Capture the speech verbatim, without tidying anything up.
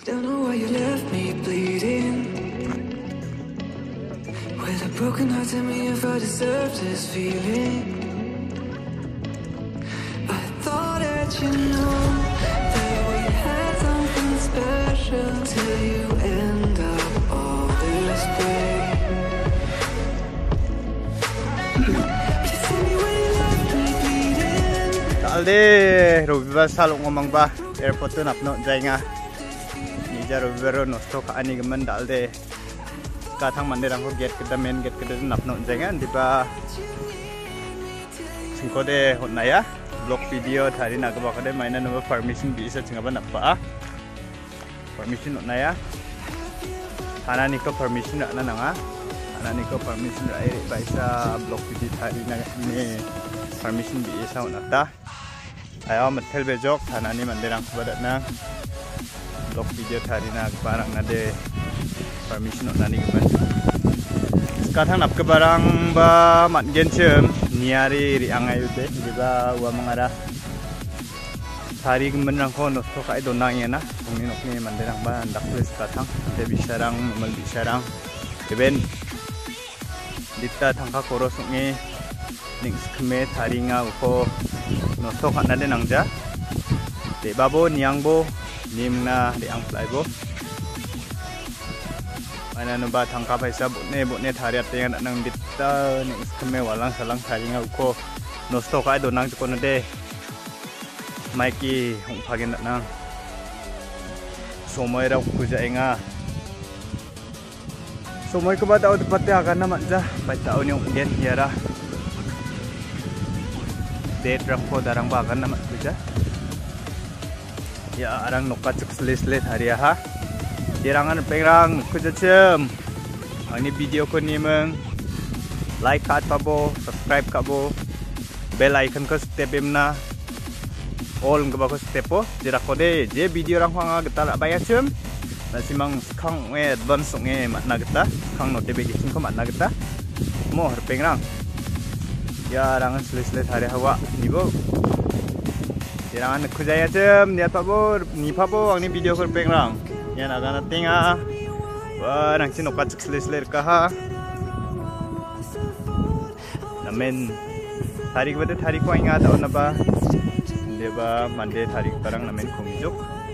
Don't know why you left me bleeding. With a broken heart, tell me if I deserve this feeling. I thought that you know that we had something special till you end up all this way. You see me when you left me bleeding. Alde, Rubiba salong ngomong ba airport tu napno jainga. Nija Rubibero nosto ka ani gemen dalde. Katang mande rangko gate kita main gate kita napno jainga di ba. Singkode hotnaya blog video tadi nak bawa kade mainan nama permission bisa cengapa napa? Permission hotnaya. Anak niko permission nak nanga. Anak niko permission rai bisa blog video tadi nak ini permission bisa hotnata. Ayo metel bejok tanah ni mandirang kebadat na blog video tadi na barang nade permission nak nani keban. Sekarang nak ke barang ba mat gencem niari ri angai ute di ba wa mangara tari keban rang ko nosto kai donang ya na ngi nokni mandirang ba ndak tulis katang de bisarang mal bisarang eben dita thangka koros ngi ning skme tari nga ko nosto kan nade nangja de babo niangbo nimna de ang flaibo mana no ba thangka paisa bone bone thari ate nga nang ditta ni skme walang salang thari nga ko nosto ka do nang ko nade maiki hong phagin na somoy ra ku ja nga somoy ko ba daw pate aga na manja bai taw ni ong gen hiara date rangko darang bagan nama tuja ya arang nokka cek slet hari ha dirangan pengrang kuja cem ini video ko ni meng like kat pabo subscribe kabo bell icon ko step emna all ngba ko stepo jira kode je video rang hanga geta baya cem nasimang khang we advance nge matna geta khang notification ko matna geta mo har pengrang ya rangan slet-slet hari hawa nibo dirangan kujaya cem niat pabo ni pabo angni video ko pengrang ya nagana tinga wa rang sin okat slet-slet ka ha namen hari ko bade hari ko inga daw na ba deba mande hari parang namen kumijuk